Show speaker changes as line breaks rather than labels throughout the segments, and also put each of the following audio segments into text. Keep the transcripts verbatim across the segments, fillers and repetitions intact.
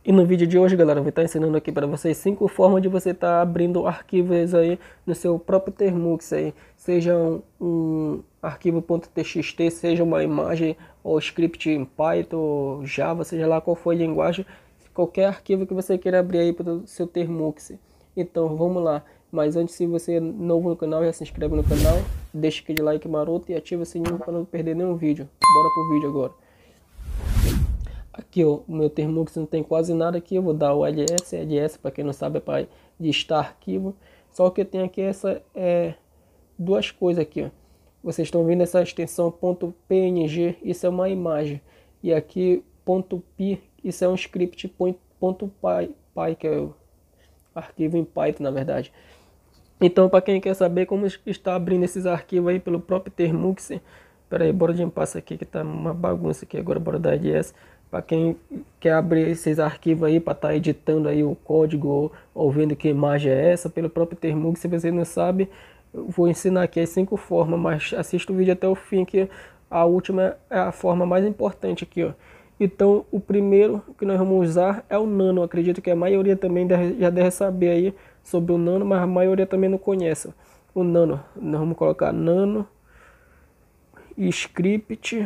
E no vídeo de hoje, galera, eu vou estar ensinando aqui para vocês cinco formas de você estar abrindo arquivos aí no seu próprio Termux aí, seja um, um arquivo .txt, seja uma imagem ou script em Python, Java, seja lá qual for a linguagem, qualquer arquivo que você queira abrir aí para o seu Termux. Então vamos lá. Mas antes, se você é novo no canal, já se inscreve no canal, deixa aquele like maroto e ativa o sininho para não perder nenhum vídeo. Bora pro vídeo agora. Aqui ó, o meu Termux não tem quase nada aqui, eu vou dar o L S, L S para quem não sabe é para listar arquivo. Só que eu tenho aqui essa é, duas coisas aqui ó. Vocês estão vendo essa extensão .png, isso é uma imagem. E aqui .py, isso é um script .py, py, que é o arquivo em Python na verdade. Então para quem quer saber como está abrindo esses arquivos aí pelo próprio Termux, pera aí, bora de passo aqui que tá uma bagunça aqui agora, bora dar L S. Para quem quer abrir esses arquivos aí para estar tá editando aí o código ou, ou vendo que imagem é essa pelo próprio Termux, se você não sabe, eu vou ensinar aqui as cinco formas, mas assista o vídeo até o fim que a última é a forma mais importante aqui, ó. Então o primeiro que nós vamos usar é o Nano. Acredito que a maioria também deve, já deve saber aí sobre o Nano, mas a maioria também não conhece o Nano. Nós vamos colocar Nano script.py,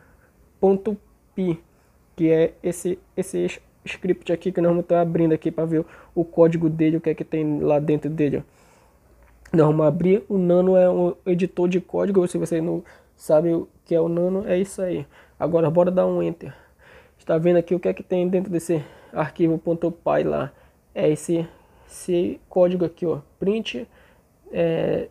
que é esse, esse script aqui que nós vamos estar abrindo aqui para ver o código dele, o que é que tem lá dentro dele. Nós vamos abrir. O Nano é um editor de código, se você não sabe o que é o Nano, é isso aí. Agora bora dar um Enter. Está vendo aqui o que é que tem dentro desse arquivo .py lá? É esse, esse código aqui, ó. Print, é,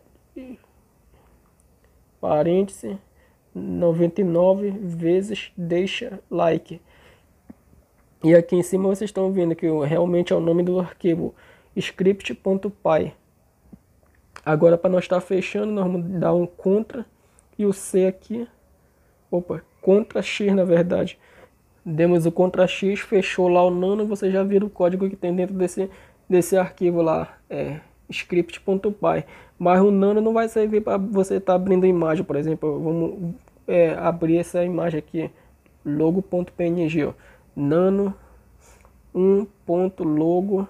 parêntese, noventa e nove vezes deixa like. E aqui em cima vocês estão vendo que realmente é o nome do arquivo, script.py. Agora para nós estar fechando, nós vamos dar um Ctrl e o C aqui. Opa, Ctrl X na verdade. Demos o Ctrl X, fechou lá o Nano, você já viu o código que tem dentro desse, desse arquivo lá, é script.py. Mas o Nano não vai servir para você estar tá abrindo imagem, por exemplo. Vamos é, abrir essa imagem aqui, logo.png, ó. Nano um ponto logo,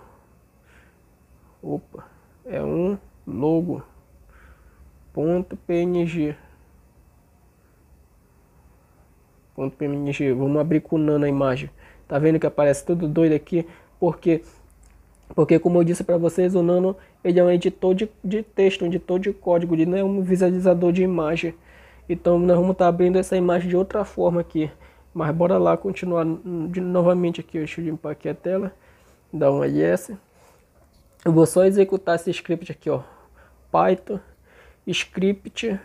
opa, é um logo ponto png, ponto png. Vamos abrir com o Nano a imagem. Tá vendo que aparece tudo doido aqui? Porque porque como eu disse para vocês, o Nano ele é um editor de, de texto, um editor de código, ele não é um visualizador de imagem. Então nós vamos estar tá abrindo essa imagem de outra forma aqui. Mas bora lá continuar de, novamente aqui. Deixa eu limpar aqui a tela, dar um L S. Eu vou só executar esse script aqui, ó. Python script.py.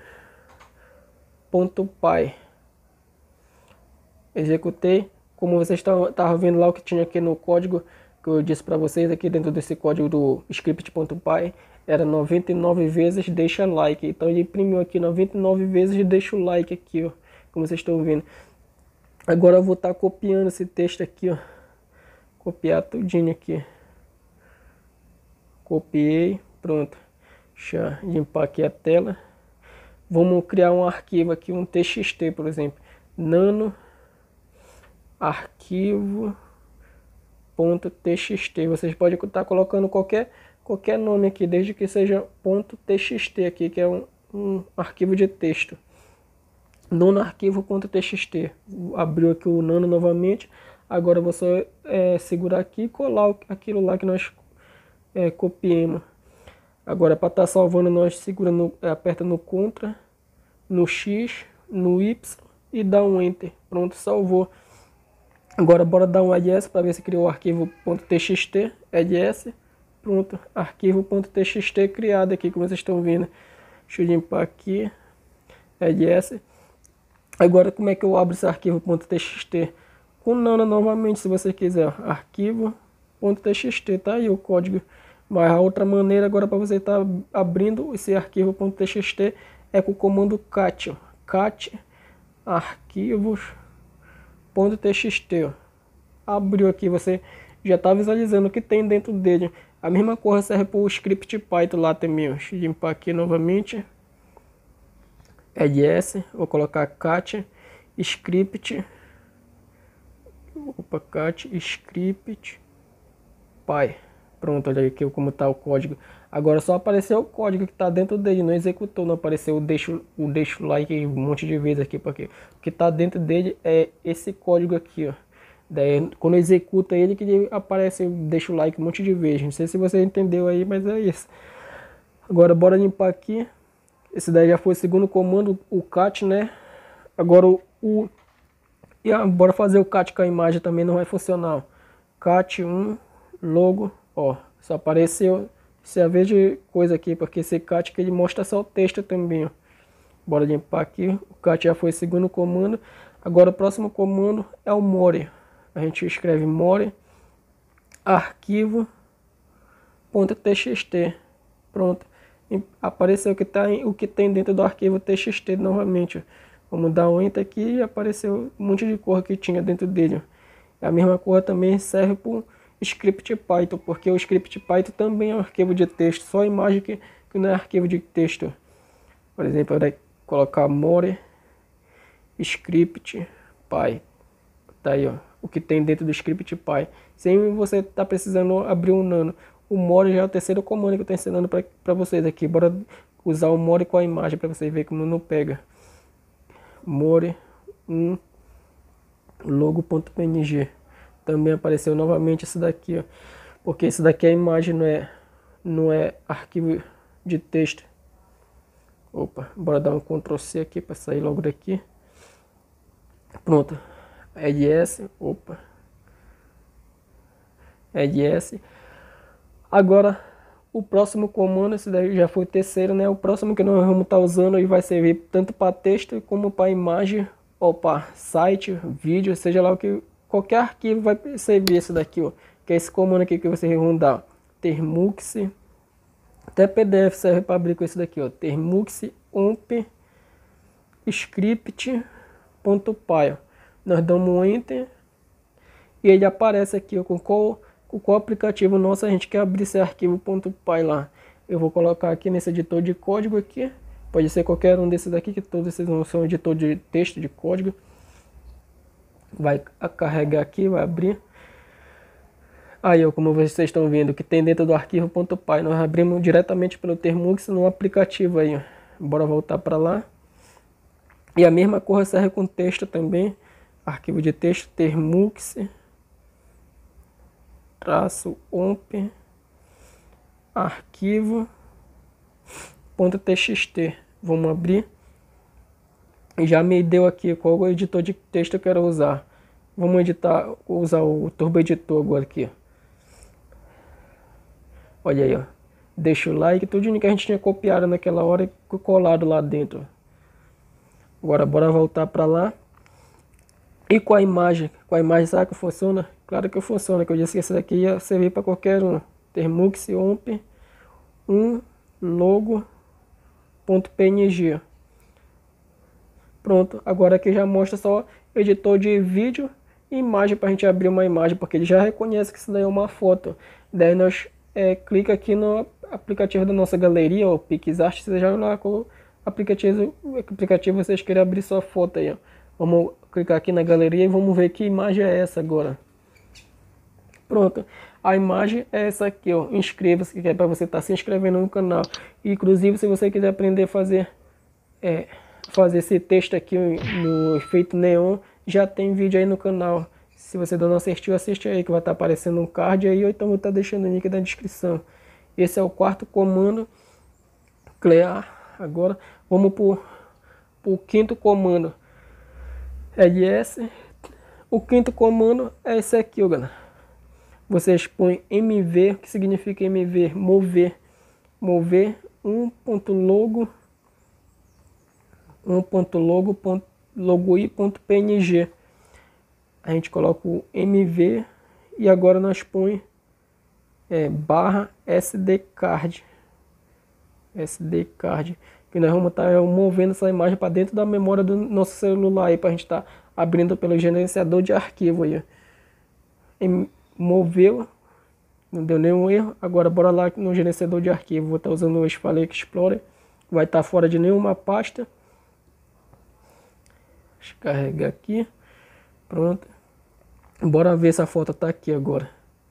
Executei. Como vocês estavam vendo lá o que tinha aqui no código que eu disse para vocês, aqui dentro desse código do script.py era noventa e nove vezes deixa like. Então ele imprimiu aqui noventa e nove vezes deixa o like aqui, ó, como vocês estão vendo. Agora eu vou estar tá copiando esse texto aqui, ó. Copiar tudinho aqui. Copiei, pronto. Deixa eu limpar aqui a tela. Vamos criar um arquivo aqui, um T X T, por exemplo. Nano arquivo ponto .txt. Vocês podem estar colocando qualquer qualquer nome aqui, desde que seja .txt aqui, que é um, um arquivo de texto. Nano arquivo.txt. Abriu aqui o Nano novamente. Agora você é, segurar aqui e colar aquilo lá que nós é, copiemos. Agora para estar tá salvando, nós segura no, aperta no Ctrl, no X, no Y e dá um Enter. Pronto, salvou. Agora bora dar um L S para ver se criou o arquivo .txt. L S. Pronto, arquivo.txt criado aqui, como vocês estão vendo. Deixa eu limpar aqui. L S. Agora como é que eu abro esse arquivo.txt? Com Nano novamente, se você quiser. Arquivo.txt, tá aí o código. Mas a outra maneira agora para você estar tá abrindo esse arquivo.txt é com o comando cat. Ó. Cat arquivos.txt. Abriu aqui, você já está visualizando o que tem dentro dele. A mesma coisa serve para o script Python lá também. Ó. Deixa eu limpar aqui novamente. L S, vou colocar cat script, opa, cat script py. Pronto, olha aqui como está o código. Agora só apareceu o código que está dentro dele, não executou, não apareceu o deixo, o deixo like um monte de vezes aqui, porque o que está dentro dele é esse código aqui, ó. Daí quando executa ele que ele aparece, deixa o like um monte de vezes. Não sei se você entendeu aí, mas é isso. Agora bora limpar aqui. Esse daí já foi o segundo comando, o cat, né? Agora o, o e ah, bora fazer o cat com a imagem também, não vai funcionar. Cat um logo, ó, só apareceu essa vez de coisa aqui, porque esse cat que ele mostra só o texto também, ó. Bora limpar aqui. O cat já foi o segundo comando. Agora o próximo comando é o more. A gente escreve more arquivo ponto txt. Pronto. E apareceu o que tá em, o que tem dentro do arquivo txt novamente, ó. Vamos dar um enter aqui e apareceu um monte de cor que tinha dentro dele, ó. A mesma cor também serve para o script Python, porque o script Python também é um arquivo de texto, só a imagem que, que não é arquivo de texto. Por exemplo, eu vou colocar more script py. Tá aí, ó, o que tem dentro do script py. Sem você tá precisando abrir um nano. O more já é o terceiro comando que eu estou ensinando para vocês aqui. Bora usar o more com a imagem para vocês verem como não pega. More um logo.png. Também apareceu novamente esse daqui, ó, porque esse daqui é a imagem, não é, não é arquivo de texto. Opa, bora dar um control C aqui para sair logo daqui. Pronto. ls, opa. ls. Agora, o próximo comando, esse daí já foi o terceiro, né? O próximo que nós vamos estar usando e vai servir tanto para texto como para imagem, ou para site, vídeo, seja lá o que, qualquer arquivo vai servir esse daqui, ó. Que é esse comando aqui que vocês vão dar. Termux, até P D F serve para abrir com esse daqui, ó. Termux omp script.py. Nós damos um enter e ele aparece aqui, ó, com qual com qual aplicativo nosso a gente quer abrir esse arquivo .py lá. Eu vou colocar aqui nesse editor de código aqui. Pode ser qualquer um desses daqui, que todos esses não são editor de texto, de código. Vai carregar aqui, vai abrir. Aí, ó, como vocês estão vendo, que tem dentro do arquivo .py. Nós abrimos diretamente pelo Termux no aplicativo aí, ó. Bora voltar para lá. E a mesma coisa serve com texto também. Arquivo de texto, Termux traço omp arquivo ponto txt. Vamos abrir e já me deu aqui qual o editor de texto eu quero usar. Vamos editar, usar o Turbo Editor agora aqui. Olha aí, ó, deixa o like, tudo que a gente tinha copiado naquela hora e colado lá dentro. Agora bora voltar para lá. E com a imagem, com a imagem, sabe que funciona? Claro que funciona, que eu disse que esse daqui ia servir para qualquer um. Termux omp um logo.png. Pronto, agora aqui já mostra só editor de vídeo e imagem para a gente abrir uma imagem, porque ele já reconhece que isso daí é uma foto. Daí nós é, clica aqui no aplicativo da nossa galeria, o PixArt, seja lá com o aplicativo, o aplicativo vocês querem abrir sua foto aí, ó. Vamos clicar aqui na galeria e vamos ver que imagem é essa agora. Pronto, a imagem é essa aqui, ó. Inscreva-se, que é para você estar tá se inscrevendo no canal. E, inclusive, se você quiser aprender a fazer, é, fazer esse texto aqui no efeito neon, já tem vídeo aí no canal. Se você ainda não assistiu, assiste aí, que vai estar tá aparecendo um card aí, ou então vou estar tá deixando o link na descrição. Esse é o quarto comando, clear. Agora vamos para o quinto comando. ls. O quinto comando é esse aqui, ó, galera. Vocês põem mv, que significa mv, mover, mover um.logo, um.logo.logoi.png. A gente coloca o mv e agora nós põe é, barra sdcard, sdcard, que nós vamos estar movendo essa imagem para dentro da memória do nosso celular aí, para a gente estar tá abrindo pelo gerenciador de arquivo aí. E moveu, não deu nenhum erro. Agora bora lá no gerenciador de arquivo. Vou estar tá usando o Spalek Explorer, vai estar tá fora de nenhuma pasta. Deixa eu carregar aqui, pronto. Bora ver se a foto tá aqui agora.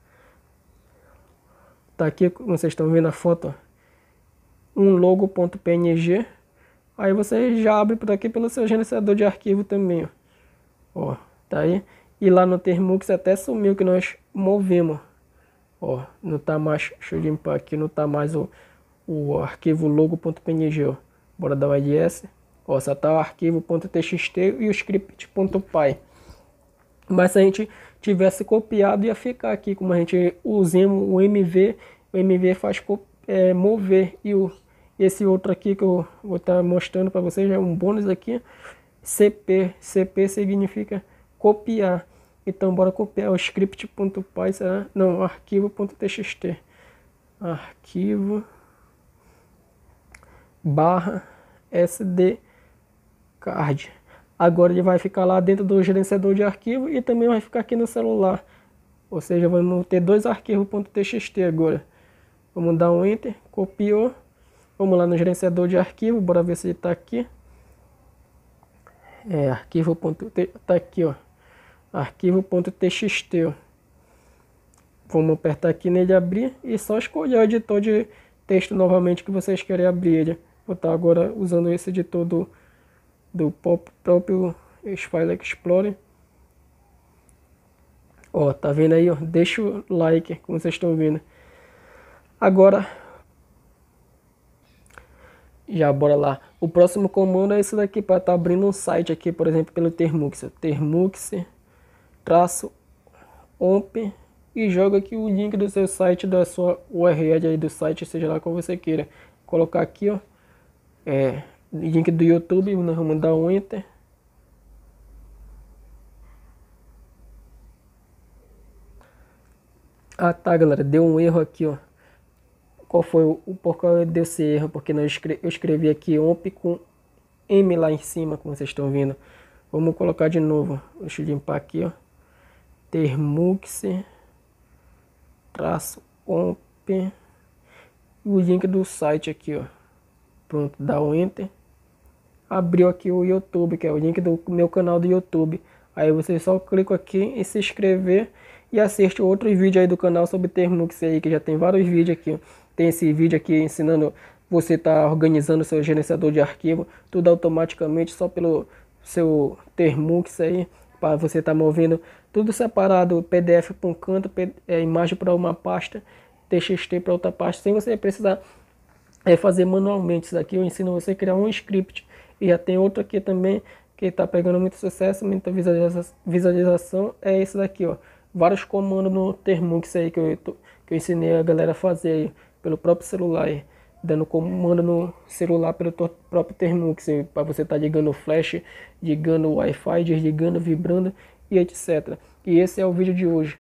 Tá aqui, como vocês estão vendo a foto, ó, um logo.png. Aí você já abre por aqui pelo seu gerenciador de arquivo também, ó. Ó, tá aí. E lá no Termux até sumiu que nós movemos. Ó, não tá mais, deixa eu limpar aqui, não tá mais o, o arquivo logo.png, ó. Bora dar o L S. Ó, só tá o arquivo.txt e o script.py. Mas se a gente tivesse copiado, ia ficar aqui, como a gente usamos o M V, o M V faz é, mover, e o, esse outro aqui que eu vou estar mostrando para vocês é um bônus aqui, C P, C P significa copiar. Então bora copiar o script.py, será? Não, arquivo.txt, arquivo barra sd card. Agora ele vai ficar lá dentro do gerenciador de arquivo e também vai ficar aqui no celular. Ou seja, vamos ter dois arquivos.txt agora. Vamos dar um enter, copiou. Vamos lá no gerenciador de arquivo, bora ver se ele está aqui. É, arquivo.txt, tá aqui, ó. Arquivo.txt, ó. Vamos apertar aqui nele abrir e só escolher o editor de texto novamente que vocês querem abrir ele. Vou estar agora usando esse editor do do próprio File Explorer. Ó, tá vendo aí, ó? Deixa o like, como vocês estão vendo. Agora, já bora lá. O próximo comando é esse daqui, para estar tá abrindo um site aqui, por exemplo, pelo Termux. Termux, traço, omp, e joga aqui o link do seu site, da sua U R L aí do site, seja lá como você queira. Colocar aqui, ó, é... link do YouTube, nós vamos dar um enter. Ah tá, galera, deu um erro aqui, ó. Qual foi o, o porquê deu esse erro? Porque nós escre eu escrevi aqui omp com M lá em cima, como vocês estão vendo. Vamos colocar de novo. Deixa eu limpar aqui, ó. Termux traço omp e o link do site aqui, ó. Pronto, dá um enter. Abriu aqui o YouTube, que é o link do meu canal do YouTube. Aí você só clica aqui em se inscrever e assiste outros vídeos aí do canal sobre Termux aí, que já tem vários vídeos aqui. Tem esse vídeo aqui ensinando você tá organizando seu gerenciador de arquivo, tudo automaticamente só pelo seu Termux aí, para você estar tá movendo tudo separado, P D F para um canto, é, imagem para uma pasta, T X T para outra pasta, sem você precisar é, fazer manualmente. Isso aqui eu ensino você a criar um script. E já tem outro aqui também que está pegando muito sucesso, muita visualização, é esse daqui, ó. Vários comandos no Termux aí que eu, que eu ensinei a galera a fazer aí, pelo próprio celular aí, dando comando no celular pelo próprio Termux, para você estar tá ligando o flash, ligando o Wi-Fi, desligando, vibrando e etcétera. E esse é o vídeo de hoje.